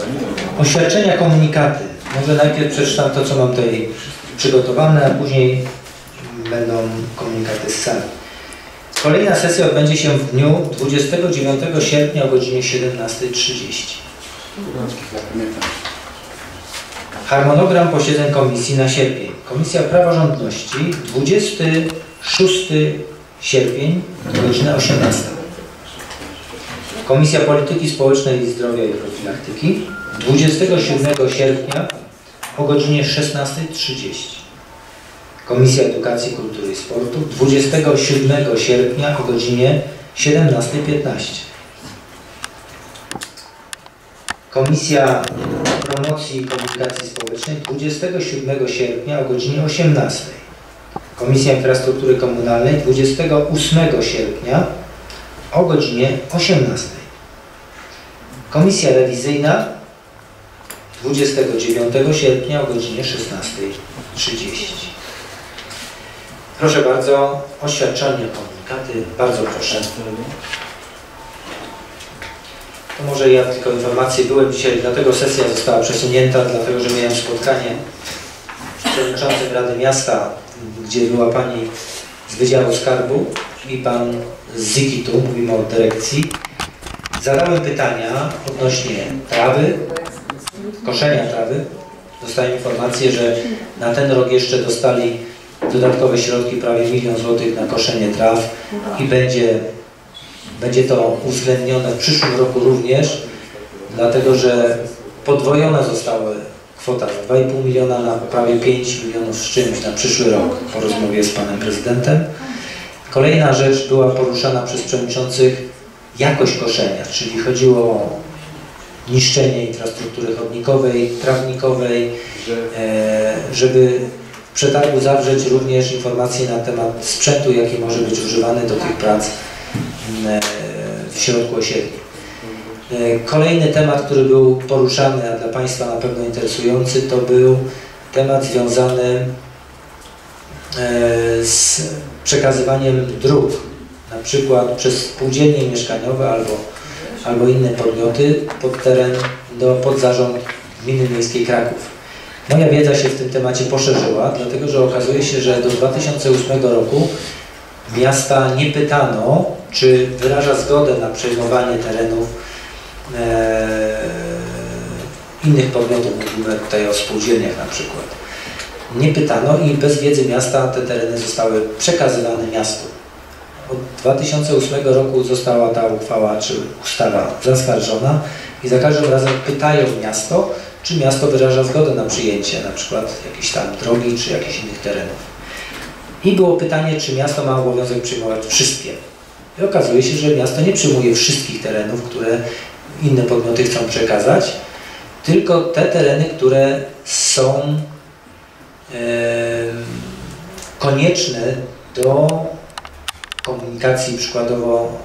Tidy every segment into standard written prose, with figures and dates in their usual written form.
Oświadczenia, komunikaty. Może najpierw przeczytam to, co mam tutaj przygotowane, a później będą komunikaty z sali. Kolejna sesja odbędzie się w dniu 29 sierpnia o godzinie 17:30. Harmonogram posiedzeń komisji na sierpień. Komisja Praworządności 26 sierpień, godzina 18. Komisja Polityki Społecznej, Zdrowia i Profilaktyki 27 sierpnia o godzinie 16:30. Komisja Edukacji, Kultury i Sportu 27 sierpnia o godzinie 17:15. Komisja Promocji i Komunikacji Społecznej 27 sierpnia o godzinie 18. Komisja Infrastruktury Komunalnej 28 sierpnia o godzinie 18. Komisja Rewizyjna 29 sierpnia o godzinie 16:30. Proszę bardzo, oświadczenie, komunikaty, bardzo proszę. To może ja tylko informację, byłem dzisiaj, dlatego sesja została przesunięta, dlatego że miałem spotkanie z przewodniczącym Rady Miasta, gdzie była pani z Wydziału Skarbu i pan z ZIKIT-u, mówimy o dyrekcji. Zadałem pytania odnośnie trawy, koszenia trawy. Dostałem informację, że na ten rok jeszcze dostali dodatkowe środki, prawie 1 000 000 złotych na koszenie traw i będzie to uwzględnione w przyszłym roku również, dlatego że podwojona została kwota z 2,5 miliona na prawie 5 milionów z czymś na przyszły rok po rozmowie z panem prezydentem. Kolejna rzecz była poruszana przez przewodniczących, jakość koszenia, czyli chodziło o niszczenie infrastruktury chodnikowej, trawnikowej, żeby w przetargu zawrzeć również informacje na temat sprzętu, jaki może być używany do tych prac w środku osiedli. Kolejny temat, który był poruszany, a dla Państwa na pewno interesujący, to był temat związany z przekazywaniem dróg, na przykład przez spółdzielnie mieszkaniowe albo inne podmioty pod teren, pod zarząd Gminy Miejskiej Kraków. Moja wiedza się w tym temacie poszerzyła, dlatego że okazuje się, że do 2008 roku miasta nie pytano, czy wyraża zgodę na przejmowanie terenów innych podmiotów, mówimy tutaj o spółdzielniach na przykład. Nie pytano i bez wiedzy miasta te tereny zostały przekazywane miastu. Od 2008 roku została ta uchwała czy ustawa zaskarżona i za każdym razem pytają miasto, czy miasto wyraża zgodę na przyjęcie na przykład jakiejś tam drogi czy jakichś innych terenów. I było pytanie, czy miasto ma obowiązek przyjmować wszystkie. I okazuje się, że miasto nie przyjmuje wszystkich terenów, które inne podmioty chcą przekazać, tylko te tereny, które są konieczne do komunikacji, przykładowo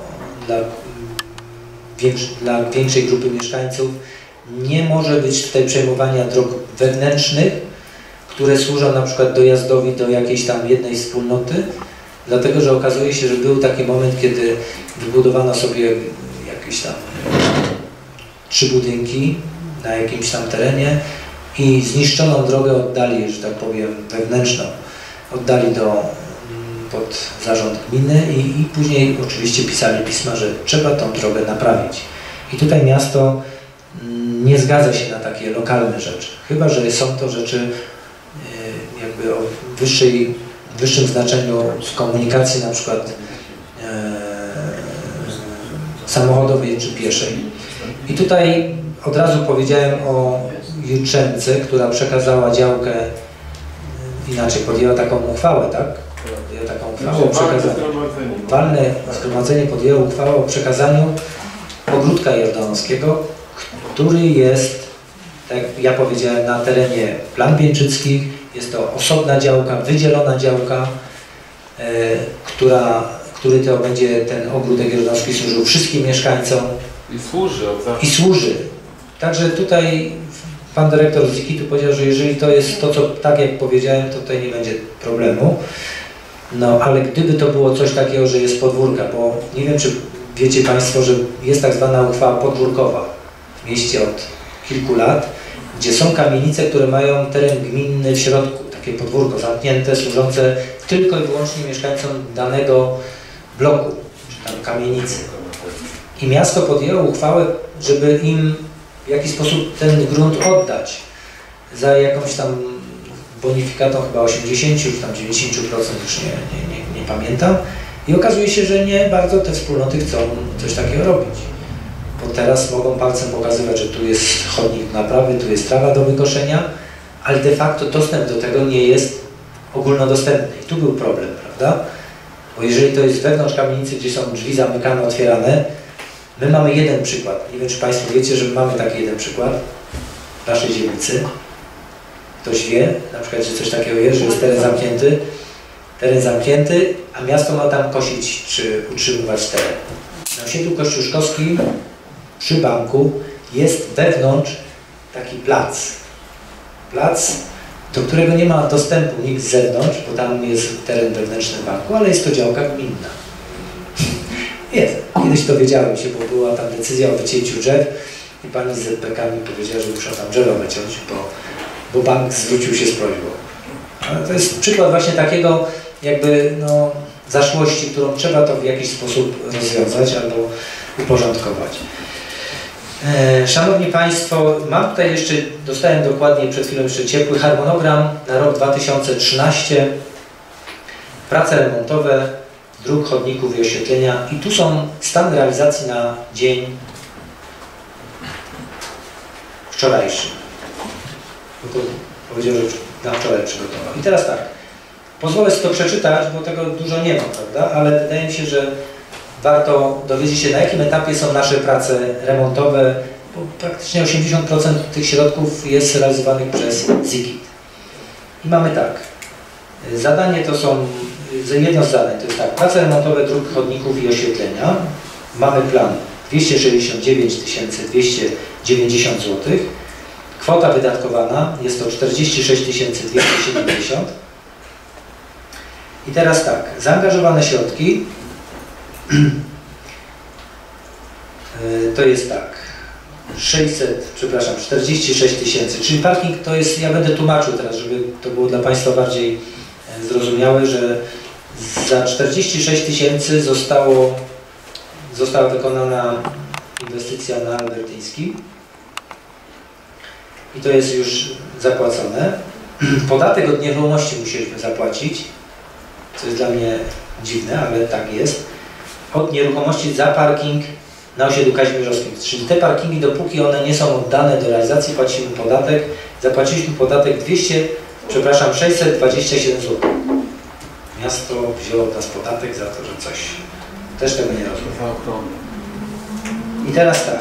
dla większej grupy mieszkańców. Nie może być tutaj przejmowania dróg wewnętrznych, które służą na przykład dojazdowi do jakiejś tam jednej wspólnoty, dlatego że okazuje się, że był taki moment, kiedy wybudowano sobie jakieś tam 3 budynki na jakimś tam terenie i zniszczoną drogę oddali, że tak powiem, wewnętrzną, oddali pod zarząd gminy i później oczywiście pisali pisma, że trzeba tą drogę naprawić. I tutaj miasto nie zgadza się na takie lokalne rzeczy, chyba że są to rzeczy jakby o wyższym znaczeniu w komunikacji, na przykład samochodowej czy pieszej. I tutaj od razu powiedziałem o Jutrzence, która przekazała działkę, inaczej podjęła taką uchwałę, tak? Podjęła taką uchwałę o przekazaniu. Walne zgromadzenie podjęło uchwałę o przekazaniu ogródka jordanowskiego, który jest, tak jak ja powiedziałem, na terenie Plan Bieńczyckich. Jest to osobna działka, wydzielona działka, który to będzie ten ogródek jordanowski służył wszystkim mieszkańcom. I służy. Także tutaj pan dyrektor z ZIKIT-u powiedział, że jeżeli to jest to, co tak jak powiedziałem, to tutaj nie będzie problemu. No ale gdyby to było coś takiego, że jest podwórka, bo nie wiem, czy wiecie Państwo, że jest tak zwana uchwała podwórkowa w mieście od kilku lat, gdzie są kamienice, które mają teren gminny w środku, takie podwórko zamknięte, służące tylko i wyłącznie mieszkańcom danego bloku, czy tam kamienicy. I miasto podjęło uchwałę, żeby im w jakiś sposób ten grunt oddać za jakąś tam bonifikatą chyba 80 czy tam 90%, już nie pamiętam. I okazuje się, że nie bardzo te wspólnoty chcą coś takiego robić. Bo teraz mogą palcem pokazywać, że tu jest chodnik naprawy, tu jest trawa do wykoszenia, ale de facto dostęp do tego nie jest ogólnodostępny. I tu był problem, prawda? Bo jeżeli to jest wewnątrz kamienicy, gdzie są drzwi zamykane, otwierane, my mamy jeden przykład. Nie wiem, czy Państwo wiecie, że mamy taki jeden przykład w naszej dzielnicy. Ktoś wie, na przykład, że coś takiego jest, że jest teren zamknięty, a miasto ma tam kosić czy utrzymywać teren. Na osiedlu kościuszkowskim przy banku jest wewnątrz taki plac. Plac, do którego nie ma dostępu nikt z zewnątrz, bo tam jest teren wewnętrzny banku, ale jest to działka gminna. Jest. Kiedyś dowiedziałem się, bo była tam decyzja o wycięciu drzew i pani z ZPK mi powiedziała, że muszą tam drzewa wyciąć, bo bank zwrócił się z prośbą. Ale to jest przykład właśnie takiego jakby no, zaszłości, którą trzeba to w jakiś sposób rozwiązać albo uporządkować. Szanowni Państwo, mam tutaj jeszcze, dostałem dokładnie przed chwilą jeszcze ciepły harmonogram na rok 2013. Prace remontowe dróg, chodników i oświetlenia. I tu są stan realizacji na dzień wczorajszy. Bo to powiedział, że na wczoraj przygotował. I teraz tak, pozwolę sobie to przeczytać, bo tego dużo nie ma, prawda? Ale wydaje mi się, że warto dowiedzieć się, na jakim etapie są nasze prace remontowe, bo praktycznie 80% tych środków jest realizowanych przez ZIKIT. I mamy tak, zadanie to są, jedno z zadań to jest tak, prace remontowe dróg, chodników i oświetlenia. Mamy plan 269 290 zł. Kwota wydatkowana jest to 46 270. I teraz tak, zaangażowane środki to jest tak, 46 tysięcy, czyli parking to jest, ja będę tłumaczył teraz, żeby to było dla Państwa bardziej zrozumiałe, że za 46 tysięcy została wykonana inwestycja na Albertyńskim i to jest już zapłacone. Podatek od nieruchomości musieliśmy zapłacić, co jest dla mnie dziwne, ale tak jest. Od nieruchomości za parking na osiedlu kazimierzowskim. Czyli te parkingi, dopóki one nie są oddane do realizacji, płacimy podatek. Zapłaciliśmy podatek 627 zł. Miasto wzięło od nas podatek za to, że coś. Też tego nie rozumiem. I teraz tak.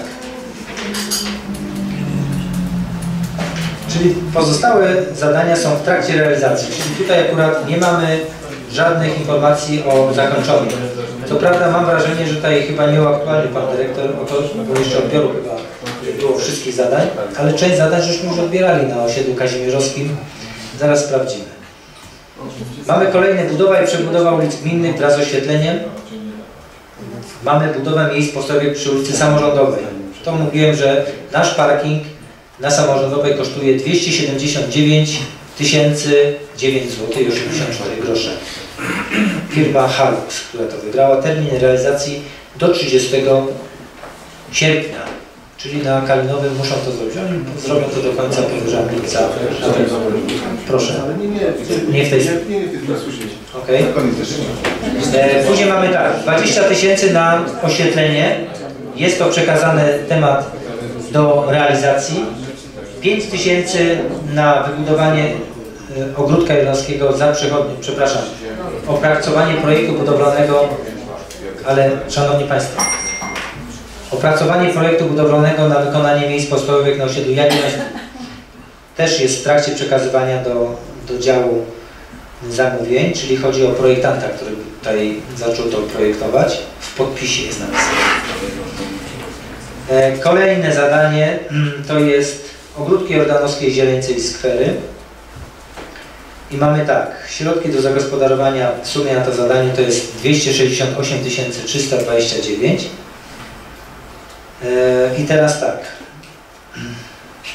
Czyli pozostałe zadania są w trakcie realizacji. Czyli tutaj akurat nie mamy żadnych informacji o zakończonych. Co prawda mam wrażenie, że tutaj chyba nie uaktualnił Pan Dyrektor, bo jeszcze odbioru chyba nie było wszystkich zadań, ale część zadań żeśmy już odbierali na osiedlu kazimierzowskim. Zaraz sprawdzimy. Mamy kolejne budowa i przebudowa ulic gminnych wraz z oświetleniem. Mamy budowę miejsc postojowych przy ulicy Samorządowej. To mówiłem, że nasz parking na Samorządowej kosztuje 279 909 zł i 84 grosze. Firma Halux, która to wygrała, termin realizacji do 30 sierpnia, czyli na Kalinowym muszą to zrobić. Oni zrobią to do końca podejrzewam lipca. Proszę. Nie w tej okay. Później mamy tak, 20 tysięcy na oświetlenie. Jest to przekazany temat do realizacji. 5 tysięcy na wybudowanie ogródka jednostkiego za przechodnią, przepraszam, opracowanie projektu budowlanego, ale Szanowni Państwo, opracowanie projektu budowlanego na wykonanie miejsc postojowych na osiedlu Jagiellońskim też jest w trakcie przekazywania do działu zamówień, czyli chodzi o projektanta, który tutaj zaczął to projektować. W podpisie jest napisane. Kolejne zadanie to jest ogródki jordanowskiej, zieleńce i skwery. I mamy tak, środki do zagospodarowania w sumie na to zadanie to jest 268 329. I teraz tak,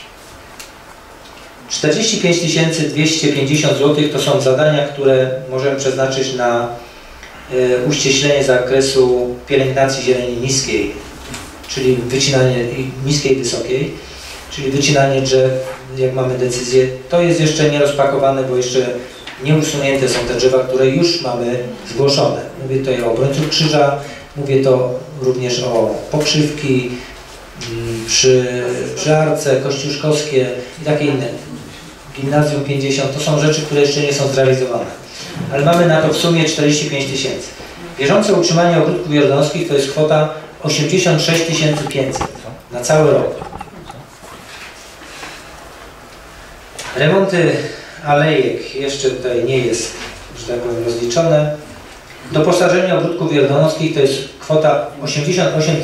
45 250 zł to są zadania, które możemy przeznaczyć na uściślenie zakresu pielęgnacji zieleni niskiej, czyli wycinanie niskiej, wysokiej, czyli wycinanie drzew, jak mamy decyzję. To jest jeszcze nie rozpakowane, bo jeszcze nie usunięte są te drzewa, które już mamy zgłoszone. Mówię tutaj o obrońców krzyża, mówię to również o pokrzywki, przy Arce, Kościuszkowskie i takie inne. Gimnazjum 50, to są rzeczy, które jeszcze nie są zrealizowane. Ale mamy na to w sumie 45 000. Bieżące utrzymanie ogródków jordanowskich to jest kwota 86 500 na cały rok. Remonty alejek jeszcze tutaj nie jest, że tak powiem, rozliczone. Doposażenie ogródków jordanowskich to jest kwota 88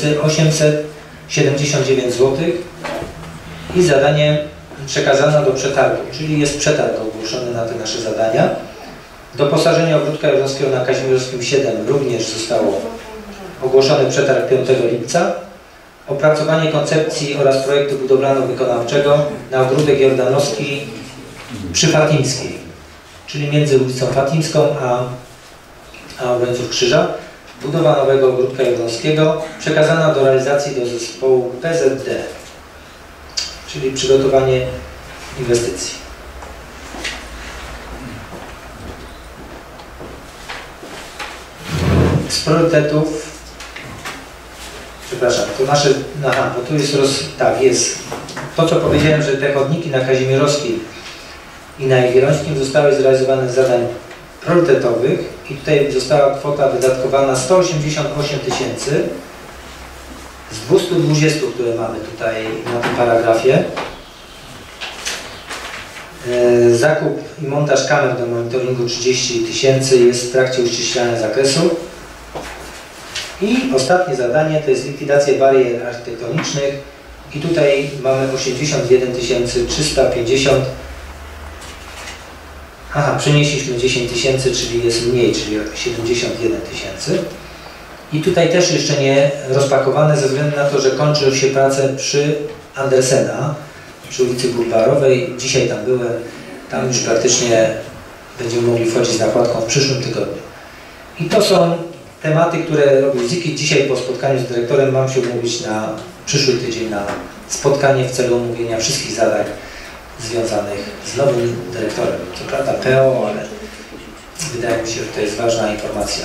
879 zł i zadanie przekazano do przetargu, czyli jest przetarg ogłoszony na te nasze zadania. Doposażenie ogródka jordanowskiego na Kazimierskim 7 również zostało ogłoszony przetarg 5 lipca. Opracowanie koncepcji oraz projektu budowlano-wykonawczego na ogródek jordanowski przy Fatimskiej, czyli między ulicą Fatimską a Obrońców Krzyża. Budowa nowego ogródka jordanowskiego przekazana do realizacji do zespołu PZD, czyli przygotowanie inwestycji. Z priorytetów, przepraszam, to nasze, aha, bo tu jest, tak, jest to, co powiedziałem, że te chodniki na Kazimierowskim i na Jagiellońskim zostały zrealizowane z zadań priorytetowych i tutaj została kwota wydatkowana 188 000 z 220, które mamy tutaj na tym paragrafie. Zakup i montaż kamer do monitoringu 30 000 jest w trakcie uściślania zakresu. I ostatnie zadanie to jest likwidacja barier architektonicznych i tutaj mamy 81 350. Aha, przenieśliśmy 10 000, czyli jest mniej, czyli 71 000. I tutaj też jeszcze nie rozpakowane ze względu na to, że kończą się prace przy Andersena, przy ulicy Bulwarowej. Dzisiaj tam byłem, tam już praktycznie będziemy mogli wchodzić z nakładką w przyszłym tygodniu. I to są tematy, które robił Ziki. Dzisiaj po spotkaniu z dyrektorem mam się umówić na przyszły tydzień na spotkanie w celu omówienia wszystkich zadań związanych z nowym dyrektorem. Co prawda PO, ale wydaje mi się, że to jest ważna informacja.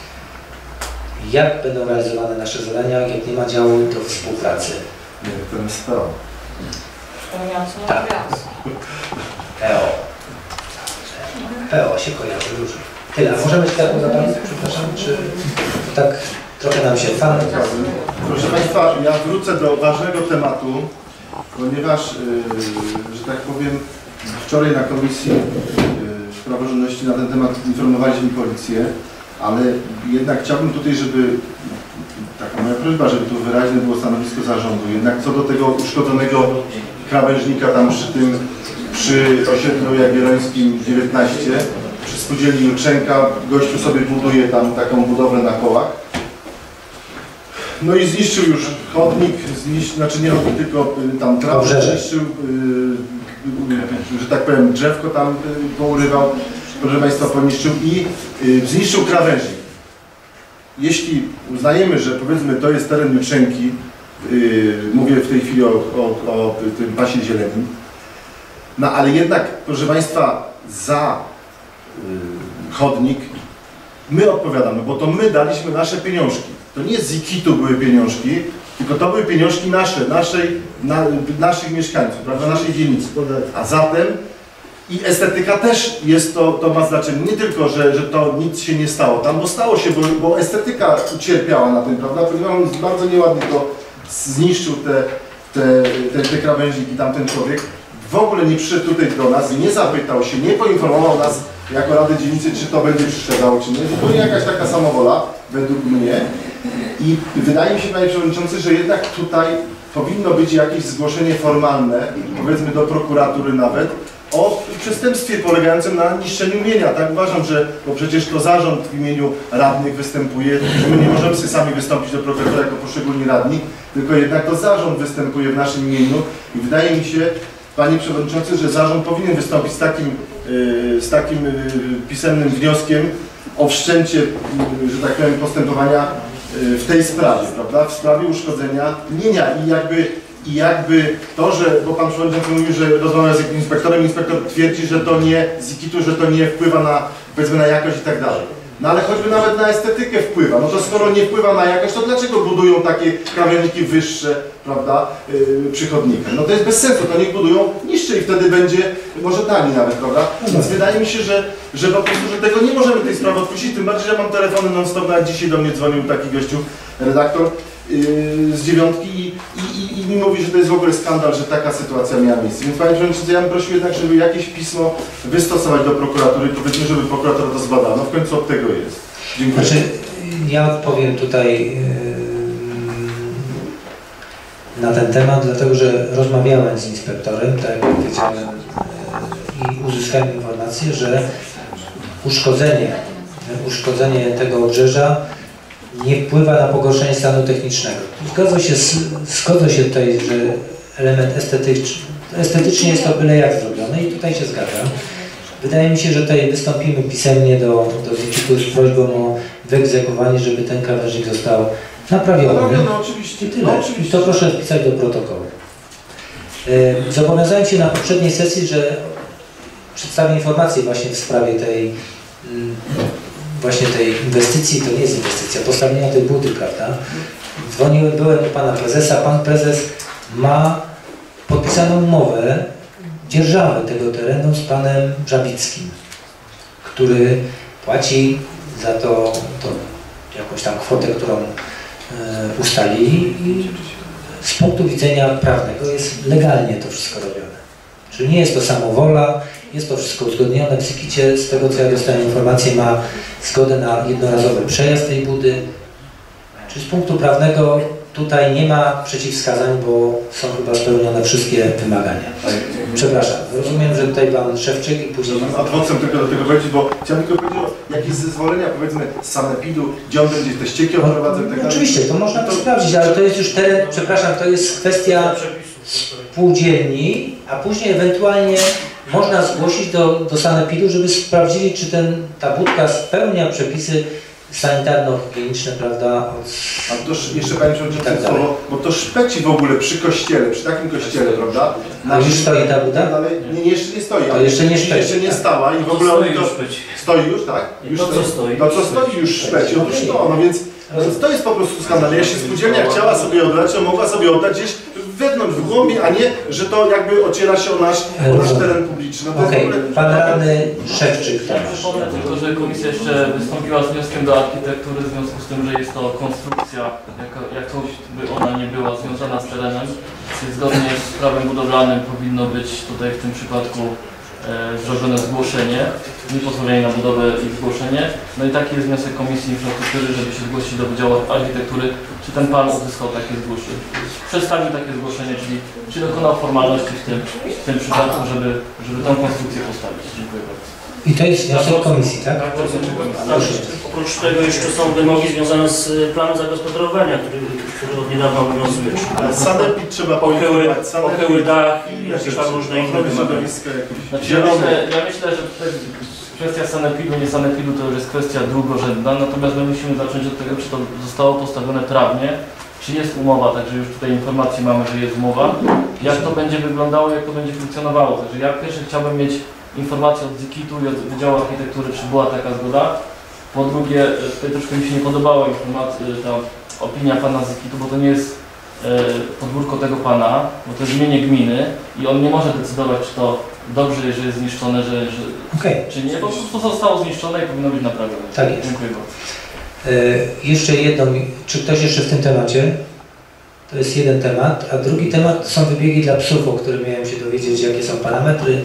Jak będą realizowane nasze zadania, jak nie ma działu do współpracy? Nie, to jest PO. Tak. PO. PO się kojarzy już. Tyle. A możemy taką zadanie, przepraszam, czy tak trochę nam się fan? Proszę Państwa, ja wrócę do ważnego tematu, ponieważ, że tak powiem, wczoraj na Komisji Praworządności na ten temat informowaliśmy policję, ale jednak chciałbym tutaj, żeby, taka moja prośba, żeby tu wyraźne było stanowisko zarządu, jednak co do tego uszkodzonego krawężnika tam przy osiedlu Jagiellońskim 19, przy spółdzielni Jutrzenka, gościu sobie buduje tam taką budowlę na kołach. No i zniszczył już chodnik, znaczy nie chodnik, tylko tam trawę zniszczył, że tak powiem, drzewko tam pourywał, proszę Państwa, poniszczył i zniszczył krawężnik. Jeśli uznajemy, że powiedzmy to jest teren Jutrzenki, mówię w tej chwili o tym pasie zieleni, no ale jednak, proszę Państwa, za chodnik my odpowiadamy, bo to my daliśmy nasze pieniążki. To nie z IKIT-u były pieniążki, tylko to były pieniążki naszych mieszkańców, prawda, naszej dzielnicy. A zatem i estetyka też jest to ma znaczenie. Nie tylko, że to nic się nie stało tam, bo stało się, bo estetyka ucierpiała na tym, prawda? Ponieważ bardzo nieładnie to zniszczył te krawężniki tamten człowiek. W ogóle nie przyszedł tutaj do nas, nie zapytał się, nie poinformował nas jako Rady Dzielnicy, czy to będzie przeszkadzało, czy nie. To nie jakaś taka samowola, według mnie. I wydaje mi się, Panie Przewodniczący, że jednak tutaj powinno być jakieś zgłoszenie formalne, powiedzmy do prokuratury nawet, o przestępstwie polegającym na niszczeniu mienia. Tak uważam, że, bo przecież to zarząd w imieniu radnych występuje, my nie możemy sobie sami wystąpić do prokuratury jako poszczególni radni, tylko jednak to zarząd występuje w naszym imieniu i wydaje mi się, Panie Przewodniczący, że zarząd powinien wystąpić z takim pisemnym wnioskiem o wszczęcie, że tak powiem, postępowania w tej sprawie, prawda? W sprawie uszkodzenia mienia i jakby to, że, bo Pan Przewodniczący mówił, że rozmawia z inspektorem, inspektor twierdzi, że to nie z IKIT-u, że to nie wpływa na, powiedzmy, na jakość i tak dalej. No ale choćby nawet na estetykę wpływa, no to skoro nie wpływa na jakość, to dlaczego budują takie krawężniki wyższe, prawda, przy chodnikach? No to jest bez sensu, to niech budują niższe i wtedy będzie może taniej nawet, prawda? Więc wydaje mi się, że po prostu, że tego nie możemy tej sprawy odpuścić, tym bardziej, że ja mam telefony non-stop, nawet dzisiaj do mnie dzwonił taki gościu, redaktor z dziewiątki i mi mówi, że to jest w ogóle skandal, że taka sytuacja miała miejsce. Więc Panie Przewodniczący, ja bym prosił jednak, żeby jakieś pismo wystosować do prokuratury, powiedzmy, żeby prokurator to zbadał. No w końcu od tego jest. Dziękuję. Znaczy, ja odpowiem tutaj na ten temat, dlatego że rozmawiałem z inspektorem, tak jak powiedziałem, i uzyskałem informację, że uszkodzenie tego obrzeża nie wpływa na pogorszenie stanu technicznego. Zgodzę się tutaj, że element estetycznie jest to byle jak zrobione i tutaj się zgadzam. Wydaje mi się, że tutaj wystąpimy pisemnie do IKIT-u z prośbą o wyegzekwowanie, żeby ten krawężnik został naprawiony. No, oczywiście. I tyle. I to proszę wpisać do protokołu. Zobowiązałem się na poprzedniej sesji, że przedstawię informację właśnie w sprawie tej inwestycji. To nie jest inwestycja, postawienia tej budy, prawda? Byłem u pana prezesa. Pan prezes ma podpisaną umowę dzierżawy tego terenu z panem Brzabickim, który płaci za to jakąś tam kwotę, którą ustalili i z punktu widzenia prawnego jest legalnie to wszystko robione. Czyli nie jest to samowola, jest to wszystko uzgodnione w IKIT-cie. Z tego co ja dostałem informację, ma zgodę na jednorazowy przejazd tej budy. Czyli z punktu prawnego tutaj nie ma przeciwwskazań, bo są chyba spełnione wszystkie wymagania. Przepraszam, rozumiem, że tutaj pan Szewczyk i później... Adwocem tylko do tego powiedzieć, bo chciałem tylko powiedzieć o jakieś zezwolenia, powiedzmy, z sanepidu, gdzie on będzie te ścieki odprowadzał i tak dalej. Oczywiście, to można to sprawdzić, ale to jest już teren, przepraszam, to jest kwestia spółdzielni, a później ewentualnie można zgłosić do sanepidu, żeby sprawdzili, czy ta budka spełnia przepisy sanitarno-higieniczne, prawda? A to jeszcze Panie Przewodniczący tak słowo, bo to szpeci w ogóle przy kościele, przy takim kościele, prawda? A już stoi ta buda? Nie, jeszcze nie stoi. To jeszcze nie szpeci. Jeszcze nie stała i w ogóle stoi już, tak? Już to co stoi? No co stoi już szpeci, otóż to, no więc to jest po prostu skandal. Jeśli spółdzielnia chciała sobie oddać, to mogła sobie oddać gdzieś wewnątrz, w głębi, a nie, że to jakby ociera się o nasz teren publiczny. No Okej, pan radny Szewczyk. Przypomnę tylko, że komisja jeszcze wystąpiła z wnioskiem do architektury w związku z tym, że jest to konstrukcja, jakoś by ona nie była związana z terenem. Więc zgodnie z prawem budowlanym powinno być tutaj w tym przypadku zrobione zgłoszenie, nie pozwolenie na budowę i zgłoszenie. No i taki jest wniosek Komisji Infrastruktury, żeby się zgłosić do Wydziału Architektury, czy ten pan uzyskał takie zgłoszenie, przedstawił takie zgłoszenie, czyli dokonał formalności w tym przypadku, żeby tą konstrukcję postawić. Dziękuję bardzo. I to jest wniosek komisji, tak? Oprócz tego jeszcze są wymogi związane z planem zagospodarowania, który od niedawna obowiązuje. Sanepid trzeba pochyły dach i jakieś tam różne inne wymagania. Znaczy, ja myślę, że tutaj kwestia sanepidu, nie sanepidu to już jest kwestia drugorzędna, natomiast my musimy zacząć od tego, czy to zostało postawione prawnie, czy jest umowa, także już tutaj informację mamy, że jest umowa, jak to będzie wyglądało, jak to będzie funkcjonowało. Także ja pierwszy chciałbym mieć informację od IKIT-u i od Wydziału Architektury, czy była taka zgoda. Po drugie, tutaj troszkę mi się nie podobała ta opinia pana z IKIT-u, bo to nie jest podwórko tego pana, bo to jest imienie gminy i on nie może decydować, czy to dobrze, że jest zniszczone, czy nie, po prostu zostało zniszczone i powinno być naprawione. Tak jest. Dziękuję bardzo. Jeszcze jedno, czy ktoś jeszcze w tym temacie? To jest jeden temat, a drugi temat to są wybiegi dla psów, o których miałem się dowiedzieć, jakie są parametry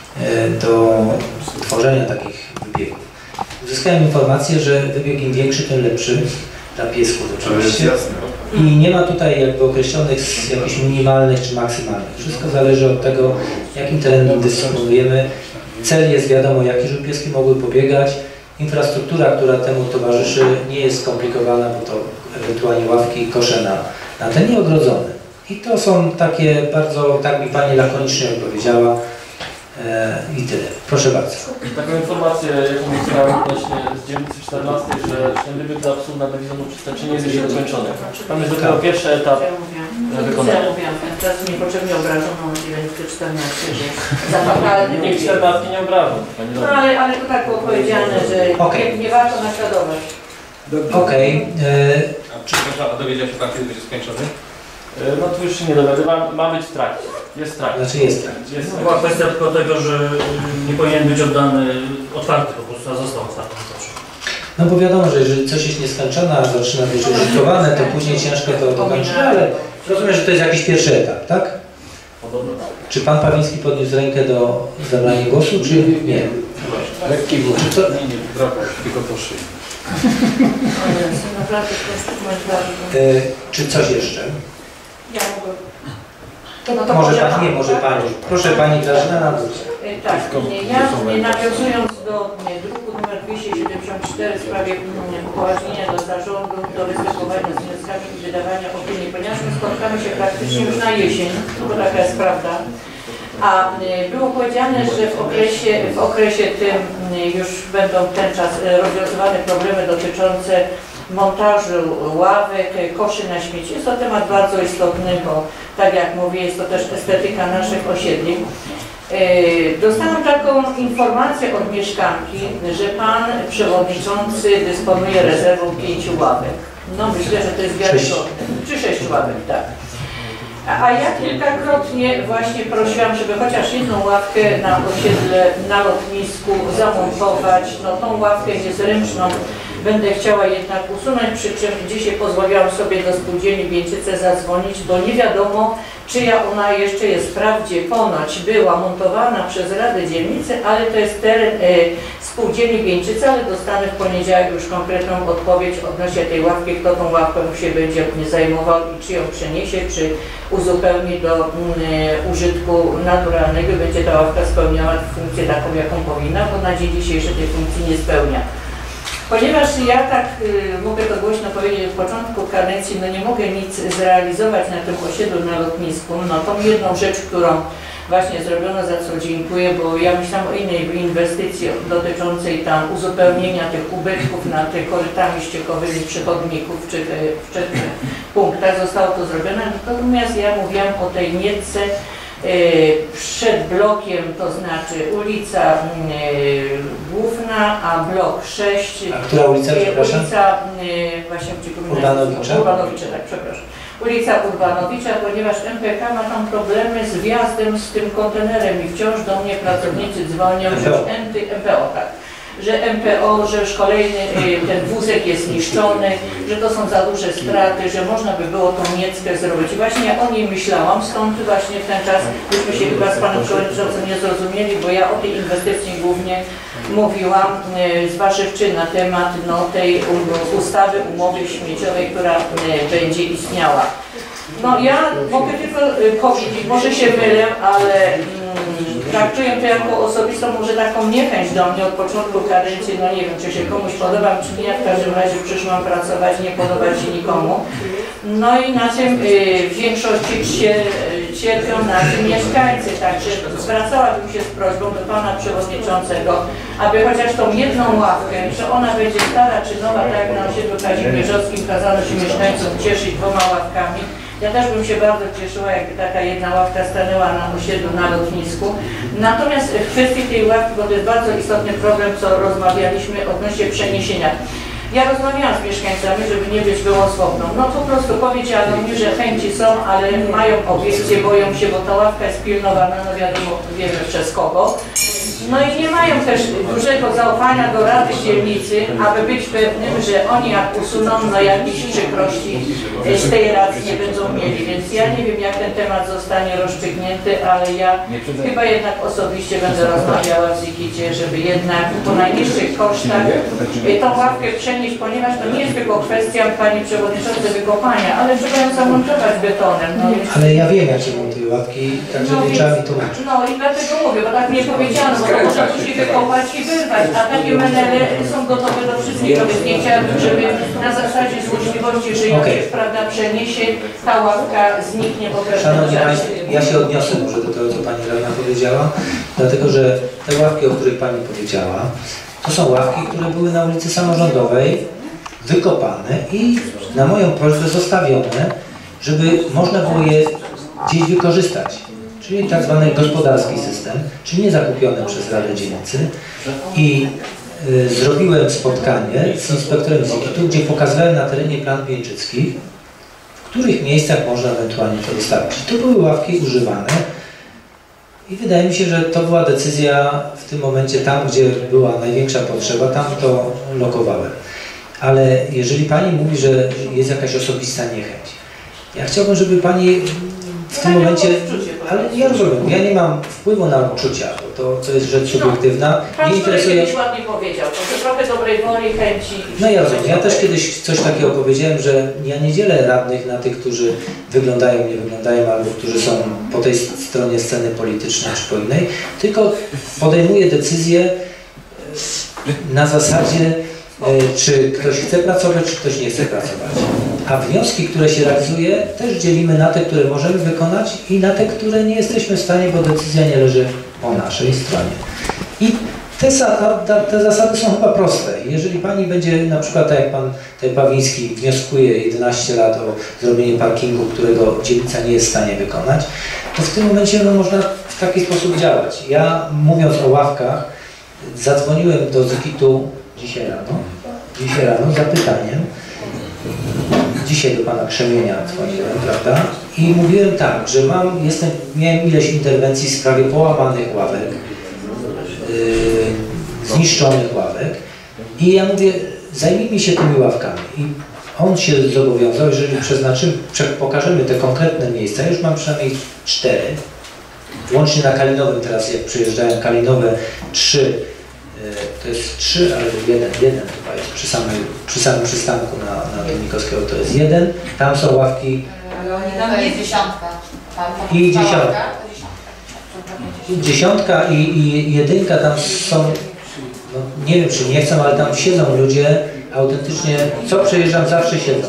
do tworzenia takich wybiegów. Uzyskałem informację, że wybieg im większy, tym lepszy, dla piesków oczywiście. I nie ma tutaj jakby określonych jakichś minimalnych czy maksymalnych. Wszystko zależy od tego, jakim terenem dysponujemy. Cel jest wiadomo jaki, żeby pieski mogły pobiegać. Infrastruktura, która temu towarzyszy, nie jest skomplikowana, bo to ewentualnie ławki i kosze na ten nieogrodzone. I to są takie bardzo, tak mi Pani lakonicznie odpowiedziała i tyle. Proszę bardzo. Taką informację, jaką uzyskałem właśnie z dzielnicy 14, że ten wybieg do absurdu na wizonu przystępczy nie jest jeszcze dokończony. Tam jest dopiero pierwszy etap wykonania. Ja mówiłam, teraz niepotrzebnie obrażono na dzielnicy 14, że zafakalny. Nikt 14 nie obrażał. No ale to tak było powiedziane, że nie warto naśladować. Okej. Czy można dowiedzieć się, kiedy będzie skończony? No tu już się nie dowiadę, ma być w trakcie. Jest w trakcie. Znaczy jest tak. Była kwestia tylko tego, że nie powinien być oddany otwarty po prostu, a został otwarty. No bo wiadomo, że jeżeli coś jest nieskończone, a zaczyna być użytkowane, to później ciężko to dokończyć, ale rozumiem, że to jest jakiś pierwszy etap, tak? Podobno tak. Czy Pan Pawliński podniósł rękę do zabrania głosu, czy nie? Lekki głos. Czy to... Nie, drapał, tylko po szyi. Naprawdę to jest ważne. Czy coś jeszcze? Ja mogę. No to może Pani, nie, może Pani. Proszę Pani Grażyna na dół. Tak, ja nawiązując do druku nr 274 w sprawie upoważnienia do zarządu do występowania z wnioskami i wydawania opinii, ponieważ my spotkamy się praktycznie już na jesień, bo taka jest prawda, a było powiedziane, że w okresie tym już będą ten czas rozwiązywane problemy dotyczące montażu ławek, koszy na śmieci. Jest to temat bardzo istotny, bo tak jak mówię, jest to też estetyka naszych osiedli. Dostałam taką informację od mieszkanki, że Pan Przewodniczący dysponuje rezerwą 5 ławek. No myślę, że to jest wiarygodne. Czy 6 ławek, tak. A ja kilkakrotnie właśnie prosiłam, żeby chociaż jedną ławkę na osiedle, na lotnisku zamontować. No tą ławkę niezręczną będę chciała jednak usunąć, przy czym dzisiaj pozwoliłam sobie do spółdzielni Wieńczyce zadzwonić, bo nie wiadomo, czyja ona jeszcze jest. Wprawdzie ponoć była montowana przez Radę Dzielnicy, ale to jest teren spółdzielni Wieńczyce, ale dostanę w poniedziałek już konkretną odpowiedź odnośnie tej ławki, kto tą ławkę się będzie zajmował i czy ją przeniesie, czy uzupełni do użytku naturalnego, będzie ta ławka spełniała funkcję taką, jaką powinna, bo na dzień dzisiejszy tej funkcji nie spełnia. Ponieważ ja tak mogę to głośno powiedzieć od początku kadencji, no nie mogę nic zrealizować na tym osiedlu na lotnisku, no tą jedną rzecz, którą właśnie zrobiono, za co dziękuję, bo ja myślałam o innej inwestycji dotyczącej tam uzupełnienia tych ubytków nad korytami ściekowymi przychodników czy w punktach. Zostało to zrobione, natomiast ja mówiłam o tej Nietce przed blokiem, to znaczy ulica Główna, a blok 6. A która ulica, przepraszam? Ulica właśnie Urbanowicza. Urbanowicza, tak, przepraszam. Ulica Urbanowicza, ponieważ MPK ma tam problemy z wjazdem z tym kontenerem i wciąż do mnie pracownicy dzwonią, że MPO, tak. Że MPO, że już kolejny ten wózek jest niszczony, że to są za duże straty, że można by było tą Nieckę zrobić. I właśnie ja o niej myślałam, stąd właśnie w ten czas byśmy się chyba z Panem Przewodniczącym nie zrozumieli, bo ja o tej inwestycji głównie mówiłam, zważywszy na temat tej ustawy umowy śmieciowej, która będzie istniała. No ja mogę tylko powiedzieć, może się mylę, ale traktuję to jako osobistą może taką niechęć do mnie od początku kadencji, no nie wiem, czy się komuś podobam, czy nie, w każdym razie przyszłam pracować, nie podobać się nikomu. No i na tym w większości cierpią nasi mieszkańcy, także zwracałabym się z prośbą do Pana Przewodniczącego, aby chociaż tą jedną ławkę, czy ona będzie stara czy nowa, tak jak na osiedlu kazimierzowskim kazano się mieszkańcom cieszyć 2 ławkami. Ja też bym się bardzo cieszyła, jakby taka jedna ławka stanęła na osiedlu na lotnisku. Natomiast w kwestii tej ławki, bo to jest bardzo istotny problem, co rozmawialiśmy odnośnie przeniesienia. Ja rozmawiałam z mieszkańcami, żeby nie być gołosłowną. No po prostu powiedziano mi, że chęci są, ale mają obiekcje, boją się, bo ta ławka jest pilnowana, no wiadomo, wiemy przez kogo. No i nie mają też dużego zaufania do Rady Dzielnicy, aby być pewnym, że oni jak usuną, no jakieś przykrości z tej rady nie będą mieli. Więc ja nie wiem, jak ten temat zostanie rozstrzygnięty, ale ja chyba jednak osobiście będę rozmawiała z Ikicie, żeby jednak po najniższych kosztach tą ławkę przenieść, ponieważ to nie jest tylko kwestia, Pani Przewodniczący, wykopania, ale trzeba ją zamontować betonem. No. Ale ja wiem, jak się montuje ławki, także nie trzeba mi tłumaczyć. No i dlatego mówię, bo tak nie powiedziano, bo to można musi wykopać i wyrwać, a takie menele są gotowe do wszystkiego, więc nie chciałabym, żeby na zasadzie złośliwości, że jak się prawda przeniesie, ta ławka zniknie po prostu. Szanowni Państwo, ja się odniosę może do tego, co Pani Lena powiedziała, dlatego że te ławki, o których Pani powiedziała, to są ławki, które były na ulicy Samorządowej, wykopane i na moją prośbę zostawione, żeby można było je gdzieś wykorzystać. Czyli tak zwany gospodarski system, czyli nie zakupione przez Radę Dzielnicy. I zrobiłem spotkanie z inspektorem ZIKIT-u, gdzie pokazywałem na terenie plan wieńczyckich, w których miejscach można ewentualnie to wystawić. I to były ławki używane i wydaje mi się, że to była decyzja w tym momencie tam, gdzie była największa potrzeba, tam to lokowałem. Ale jeżeli Pani mówi, że jest jakaś osobista niechęć, ja chciałbym, żeby Pani w tym momencie, ale ja rozumiem, ja nie mam wpływu na uczucia, bo to jest rzecz subiektywna. Pan Mnie interesuje... kiedyś ładnie powiedział, to trochę dobrej woli, chęci. No ja rozumiem, ja też kiedyś coś takiego powiedziałem, że ja nie dzielę radnych na tych, którzy wyglądają, nie wyglądają, albo którzy są po tej stronie sceny politycznej czy po innej, tylko podejmuję decyzję na zasadzie, czy ktoś chce pracować, czy ktoś nie chce pracować. A wnioski, które się realizuje, też dzielimy na te, które możemy wykonać i na te, które nie jesteśmy w stanie, bo decyzja nie leży po naszej stronie. I te zasady są chyba proste. Jeżeli Pani będzie, na przykład tak jak Pan Pawiński wnioskuje 11 lat o zrobienie parkingu, którego dzielnica nie jest w stanie wykonać, to w tym momencie można w taki sposób działać. Ja, mówiąc o ławkach, zadzwoniłem do ZIKIT-u dzisiaj rano z zapytaniem, dzisiaj do Pana Krzemienia dzwoniłem, prawda? I mówiłem tak, że miałem ileś interwencji w sprawie połamanych ławek, zniszczonych ławek i ja mówię, zajmijmy się tymi ławkami. I on się zobowiązał, jeżeli pokażemy te konkretne miejsca, już mam przynajmniej 4, łącznie na Kalinowym teraz, jak przyjeżdżałem, Kalinowe 3, to jest 3, ale jeden chyba jest przy samym przystanku na Dominikowskiego, to jest 1, tam są ławki. Tam jest 10. I 10 i 1 tam są, no nie wiem czy nie chcą, ale tam siedzą ludzie, autentycznie, co przejeżdżam zawsze siedzą.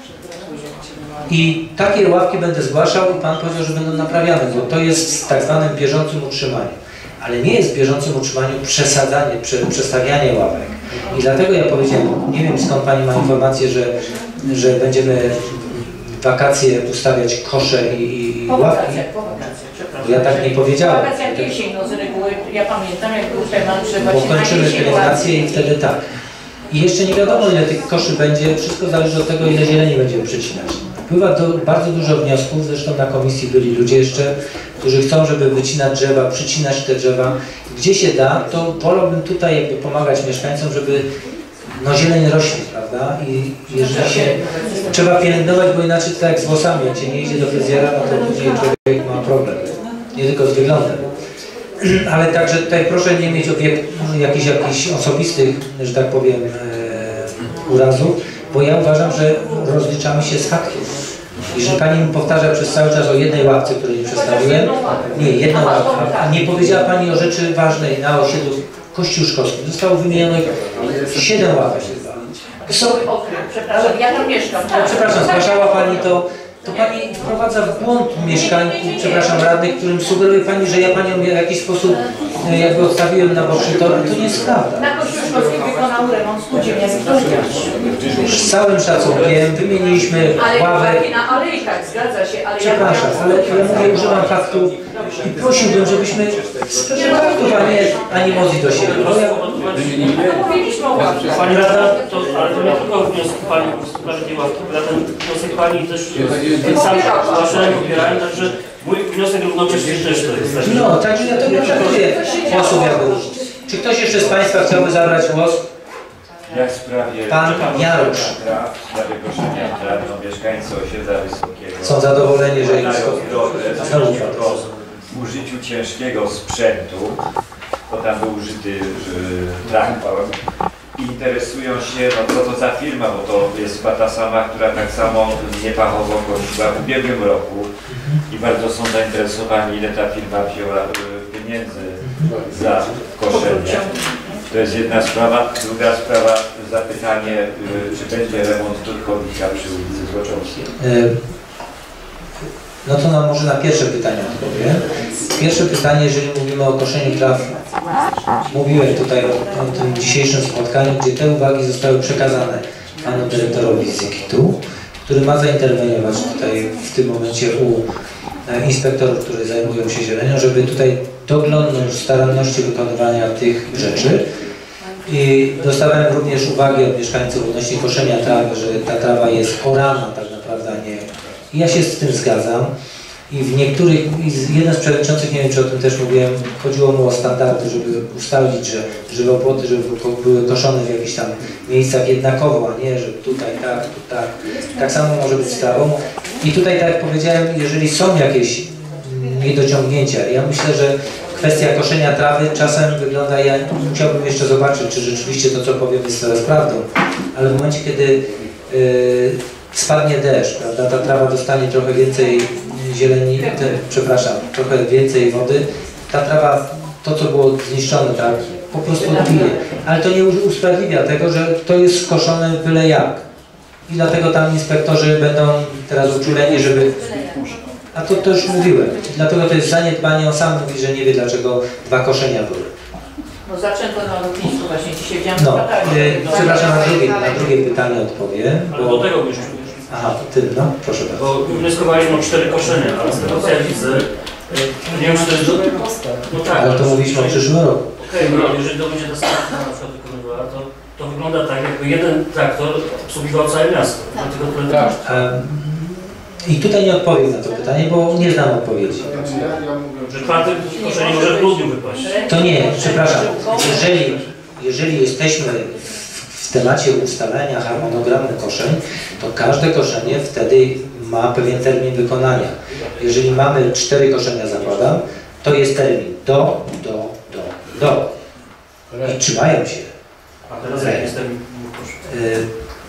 I takie ławki będę zgłaszał i Pan powiedział, że będą naprawiane, bo to jest w tak zwanym bieżącym utrzymaniu. Ale nie jest w bieżącym utrzymaniu przesadzanie, przestawianie ławek. I dlatego ja powiedziałem, nie wiem skąd Pani ma informację, że będziemy w wakacje ustawiać kosze i ławki. Po wakacjach, przepraszam. Bo ja tak nie powiedziałem. Po wakacjach jesień, no z reguły, ja pamiętam jak był temat, że Bo właśnie kończymy pielęgnację i wtedy tak. I jeszcze nie wiadomo ile tych koszy będzie, wszystko zależy od tego ile zieleni będziemy przecinać. Wpływa bardzo dużo wniosków, zresztą na komisji byli ludzie jeszcze, którzy chcą, żeby wycinać drzewa, przycinać te drzewa. Gdzie się da, to wolałbym tutaj jakby pomagać mieszkańcom, żeby no zieleń rośnie, prawda? I jeżeli się trzeba pielęgnować, bo inaczej to tak jak z włosami, jak się nie idzie do fryzjera, no to później człowiek ma problem. Nie tylko z wyglądem. Ale także tutaj proszę nie mieć jakichś osobistych, że tak powiem, urazów, bo ja uważam, że rozliczamy się z faktem. Jeżeli Pani mi powtarza przez cały czas o jednej ławce, której nie przedstawiłem, nie, jedną ławkę, a nie powiedziała Pani o rzeczy ważnej na osiedlu kościuszkowskim. Zostało wymienionych 7 ławek chyba. Przepraszam, ja tam mieszkam. Przepraszam, zgłaszała Pani to Pani wprowadza w błąd mieszkańców, przepraszam, radnych, którym sugeruje Pani, że ja Panią w jakiś sposób jakby odstawiłem na boczny tor, to nie jest prawda. Na Kościuszkowskiej wykonał remont spółdzielnia Z całym szacunkiem wymieniliśmy ławę. Ale na alejkach, zgadza się, ale przepraszam, ale ja mówię, używam faktu i prosiłbym, żebyśmy z faktów, a nie animozji do siebie. mówiliśmy o ławce. Pani Rada, ale to nie tylko wniosek Pani w sprawie tej ławki, bo ja ten wniosek Pani też ten sam zgłaszałem, popierałem, także mój wniosek równocześnie też to jest. No, także ja to nie traktuję głosu jako. Czy ktoś jeszcze z Państwa chciałby zabrać głos? Jak w sprawie Pan Jarosz. W sprawie proszenia mieszkańcy osiedla Wysokiego Są zadowoleni, że ich po użyciu ciężkiego sprzętu, bo tam był użyty traktor interesują się, no co to za firma, bo to jest chyba ta sama, która tak samo niefachowo kosiła w ubiegłym roku i bardzo są zainteresowani, ile ta firma wzięła pieniędzy za koszenie. To jest jedna sprawa. Druga sprawa, zapytanie, czy będzie remont chodnika przy ulicy Złoczowskiej? No to może na pierwsze pytanie odpowiem. Pierwsze pytanie, jeżeli mówimy o koszeniu traw, mówiłem tutaj o tym dzisiejszym spotkaniu, gdzie te uwagi zostały przekazane panu dyrektorowi z ZIKIT-u, który ma zainterweniować tutaj w tym momencie u inspektorów, którzy zajmują się zielenią, żeby tutaj doglądnąć staranności wykonywania tych rzeczy. I dostałem również uwagi od mieszkańców odnośnie koszenia trawy, że ta trawa jest orana tak naprawdę, a nie. I ja się z tym zgadzam. I w niektórych, jeden z przewodniczących, nie wiem czy o tym też mówiłem, chodziło mu o standardy, żeby ustalić, że żywopłoty, żeby były koszone w jakichś tam miejscach jednakowo, a nie, że tutaj tak, tu tak. Tak samo może być z trawą. I tutaj, tak jak powiedziałem, jeżeli są jakieś niedociągnięcia, ja myślę, że kwestia koszenia trawy czasem wygląda, ja musiałbym jeszcze zobaczyć, czy rzeczywiście to, co powiem, jest teraz prawdą, ale w momencie, kiedy spadnie deszcz, prawda, ta trawa dostanie trochę więcej zieleni, przepraszam, trochę więcej wody, ta trawa, to co było zniszczone, tak, po prostu odbije. Ale to nie usprawiedliwia tego, że to jest skoszone byle jak. I dlatego tam inspektorzy będą teraz uczuleni, żeby... A to już mówiłem. Dlatego to jest zaniedbanie, on sam mówi, że nie wie, dlaczego 2 koszenia były. No zaczęto na lotnisku właśnie, dzisiaj widziałam. No, przepraszam, na drugie pytanie odpowiem. Ale do tego już. Aha, ty, no, proszę bardzo. Bo wnioskowaliśmy o 4 koszenia, ale z tego co ja widzę, nie wiem, czy to jest... No tak, ale to mówiliśmy o przyszłym roku. Okej, no jeżeli to będzie dostępne na przykład wykonywała, to wygląda tak, jakby jeden traktor obsługiwał całe miasto. Dlatego I tutaj nie odpowiem na to pytanie, bo nie znam odpowiedzi. że 4 koszenie może w grudniu wypaść. To nie, przepraszam. Jeżeli jesteśmy w temacie ustalania harmonogramu koszeń, to każde koszenie wtedy ma pewien termin wykonania. Jeżeli mamy 4 koszenia, zakładam, to jest termin do. I trzymają się. A teraz jaki jest termin koszeń?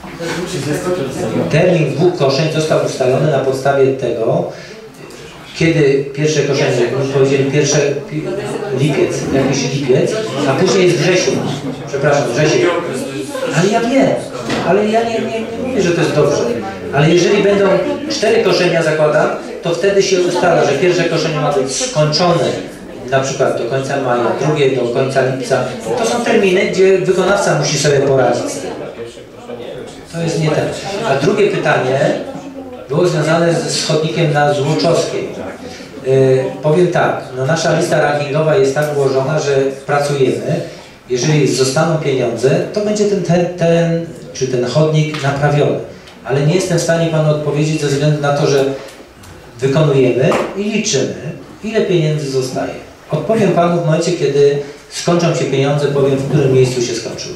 Termin 2 koszeń został ustalony na podstawie tego, kiedy pierwsze koszenie, jak już powiedzieli, lipiec, jakiś lipiec, a później jest wrzesień. Przepraszam, wrzesień. Ale ja wiem, ale ja nie mówię, że to jest dobrze. Ale jeżeli będą 4 koszenia, zakładam, to wtedy się ustala, że pierwsze koszenie ma być skończone na przykład do końca maja, drugie do końca lipca. To są terminy, gdzie wykonawca musi sobie poradzić z tym. To jest nie ten. A drugie pytanie było związane z chodnikiem na Złoczowskiej. Powiem tak, no nasza lista rankingowa jest tak ułożona, że pracujemy. Jeżeli zostaną pieniądze, to będzie ten chodnik naprawiony. Ale nie jestem w stanie panu odpowiedzieć ze względu na to, że wykonujemy i liczymy, ile pieniędzy zostaje. Odpowiem panu w momencie, kiedy skończą się pieniądze, powiem, w którym miejscu się skończyło.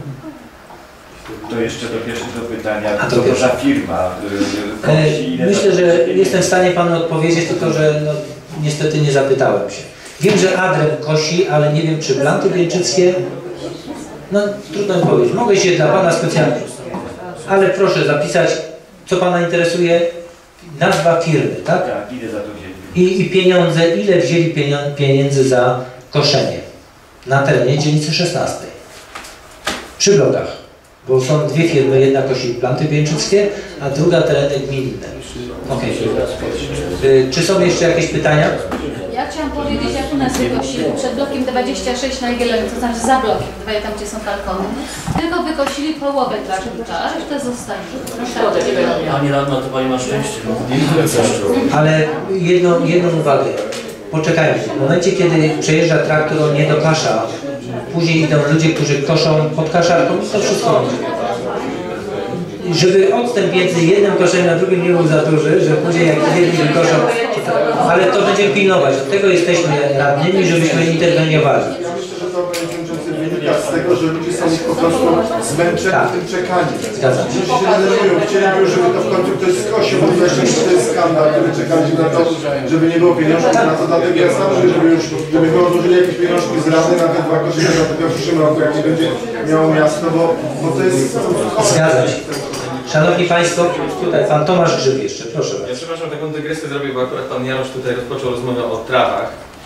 To jeszcze do pierwszego pytania, A co to za firma? Myślę, że jestem w stanie panu odpowiedzieć, tylko że no, niestety nie zapytałem się. Wiem, że Adrem kosi, ale nie wiem, czy Planty Wieńczyckie. No trudno mi powiedzieć. Mogę się dla pana specjalnie. Ale proszę zapisać, co pana interesuje. Nazwa firmy, tak? Tak, ile za to wzięli? I pieniądze, ile wzięli pieniędzy za koszenie na terenie dzielnicy 16. Przy blokach. Bo są 2 firmy, jedna kosi Planty Wieńczyckie, a druga tereny gminne. Okay. Czy są jeszcze jakieś pytania? Ja chciałam powiedzieć, jak u nas wykosili przed blokiem 26 na Jagiellonii, to znaczy za blokiem, tam gdzie są balkony, tylko wykosili połowę trawnika, a resztę zostawili. A niedawno to pani ma szczęście. Ale jedną uwagę. Poczekajmy. W momencie, kiedy przejeżdża traktor, on nie dokasza. Później idą ludzie, którzy koszą pod kaszarką i to wszystko. Żeby odstęp między jednym koszeniem a drugim nie był za duży, że później jak jedni koszą, ale to będziemy pilnować. Od tego jesteśmy radnymi, żebyśmy interweniowali. Myślę, że to będzie wynika z tego, że ludzie są po prostu zmęczeni tym czekaniem. Zgadzam się. Ludzie się denerwują, chcieliby już, żeby to w końcu ktoś skosił, bo to jest skandal, który czekaliśmy na to, żeby nie było pieniążków na to, dlatego ja sam, żebyśmy odłożyli jakieś pieniążki z rady, nawet 2 koszyki za tego w przyszłym roku, jak nie będzie miało miasto, bo to jest... Zgadzam się. Szanowni Państwo, tutaj Pan Tomasz Grzyb jeszcze, proszę bardzo. Ja przepraszam, taką dygresję zrobię, bo akurat Pan Jarosz tutaj rozpoczął rozmowę o trawach.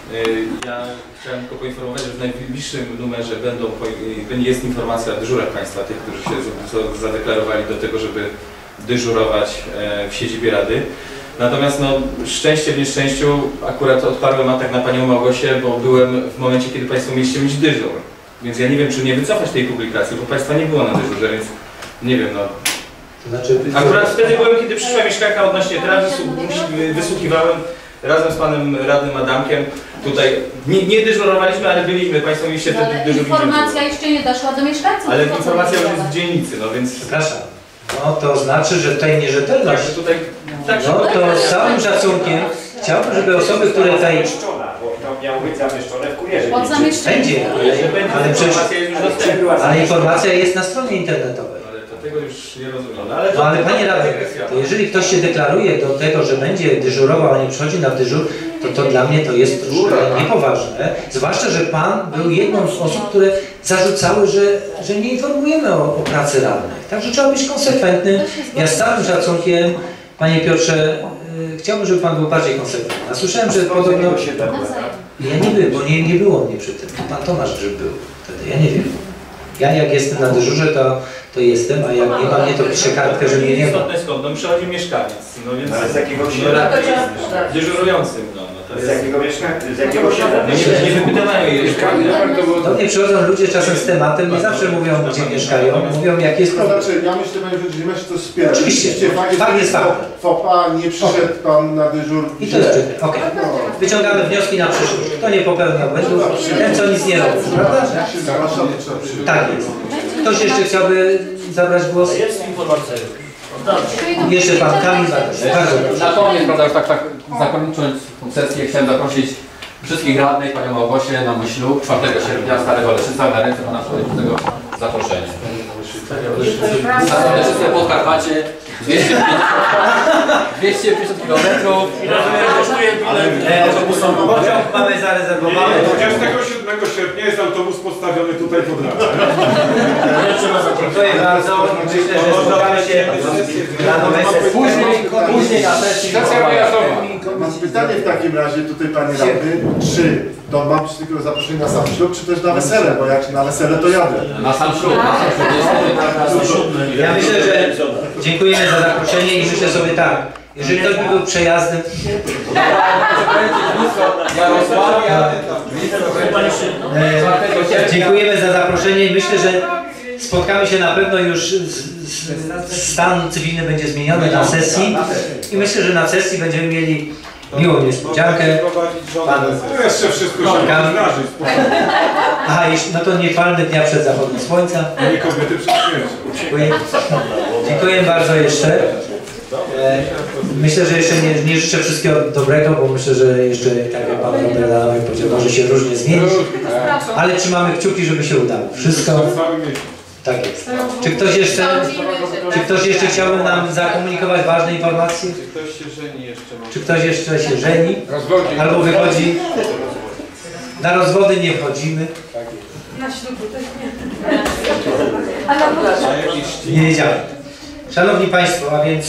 Ja chciałem tylko poinformować, że w najbliższym numerze jest informacja o dyżurach Państwa, tych, którzy się zadeklarowali do tego, żeby dyżurować w siedzibie Rady. Natomiast no, szczęście w nieszczęściu akurat odparłem atak na Panią Małgosię, bo byłem w momencie, kiedy Państwo mieliście mieć dyżur. Więc ja nie wiem, czy nie wycofać tej publikacji, bo Państwa nie było na dyżurze, więc nie wiem, no. Znaczy, Akurat wtedy byłem, kiedy przyszła mieszkanka odnośnie traw, wysłuchiwałem razem z Panem Radnym Adamkiem. Tutaj nie dyżurowaliśmy, ale byliśmy, Państwo mieliście wtedy dyżur. Informacja jeszcze nie doszła do mieszkańców. Ale informacja już jest w dzielnicy, no więc... przepraszam. No to znaczy, że tutaj nierzetelność. Także tutaj... Tak, No to z całym szacunkiem chciałbym, żeby osoby, które tutaj... Bo to miało być zamieszczone w kurierze. Pod zamieszczenie. Będzie, ale przecież... informacja jest już dostępna. Ale informacja jest na stronie internetowej. Ale to tego już nie rozumiem. No ale Panie Radny, to jeżeli ktoś się deklaruje do tego, że będzie dyżurował, a nie przychodzi na dyżur, to dla mnie to jest troszkę niepoważne. Zwłaszcza, że Pan był jedną z osób, które zarzucały, że nie informujemy o pracy radnych. Także trzeba być konsekwentnym. Ja z całym szacunkiem, Panie Piotrze, chciałbym, żeby Pan był bardziej konsekwentny. A słyszałem, że podobno... Ja nie byłem, bo nie było mnie przy tym. Pan Tomasz Grzyb był wtedy, ja nie wiem. Ja jak jestem na dyżurze, to jestem, a jak nie ma mnie, to piszę kartkę, że mnie nie ma. Istotne skąd? No przychodzi mieszkaniec, no więc... Ale z jakiego dyżurującym, no. Z jakiego mieszkania? Z jakiego Nie wypytywają jej Do mnie przychodzą ludzie czasem z tematem, nie zawsze mówią, gdzie mieszkają, mówią, jaki jest problem. Znaczy, ja myślę, że nie masz to wspierać. Oczywiście, fakt jest fakt. Fopa, nie przyszedł Pan na dyżur. I to jest przykre. Okej. Wyciągamy wnioski na przyszłość. Kto nie popełnia błędów, ten co nic nie robi, prawda? Jak się zgłasza, to trzeba przyjść. Tak jest. Ktoś jeszcze chciałby zabrać głos? Jest informacja. Jeszcze Pan Kamil Bartosz. Bardzo proszę. Na koniec, prawda, już tak zakończąc tę sesję, chciałem zaprosić wszystkich radnych, Panią Małgosię na mój ślub 4 sierpnia Starego Leszyca na ręce Pana Przewodniczącego zaproszenie. Stare Leszyce Podkarpacie, 250 km. Pociąg mamy zarezerwowany. 27 sierpnia jest autobus postawiony tutaj pod radą. Dziękuję bardzo. Myślę, że spotkamy się na nowej sesji. Później na sesji. Mam pytanie w takim razie tutaj, Panie Radny, czy to ma być tylko zaproszenie na sam ślub, czy też na wesele, bo jak na wesele to jadę. Na sam ślub. Ja myślę, że dziękujemy za zaproszenie i myślę sobie tak, jeżeli ktoś by był przejazdem... Dziękujemy za zaproszenie i myślę, że spotkamy się na pewno już, stan cywilny będzie zmieniony na sesji i myślę, że na sesji będziemy mieli miłą niespodziankę. To jeszcze wszystko się zdarzyć. Aha, no to nie palmy dnia przed zachodem słońca. Nie kobiety przed śmiercią. Dziękuję. Dziękuję bardzo jeszcze. Myślę, że jeszcze nie życzę wszystkiego dobrego, bo myślę, że jeszcze, tak jak Pan Robert Adamek powiedział, może się różnie zmienić. Ale trzymamy kciuki, żeby się udało. Wszystko. Tak jest. Czy ktoś jeszcze chciałby nam zakomunikować ważne informacje? Czy ktoś się żeni jeszcze? Czy ktoś jeszcze się żeni? Albo wychodzi? Na rozwody nie wchodzimy. Na ślubu też nie. Nie wiedziałem. Szanowni Państwo, a więc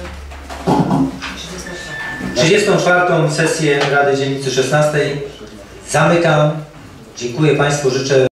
34. sesję Rady Dzielnicy 16 zamykam. Dziękuję Państwu, życzę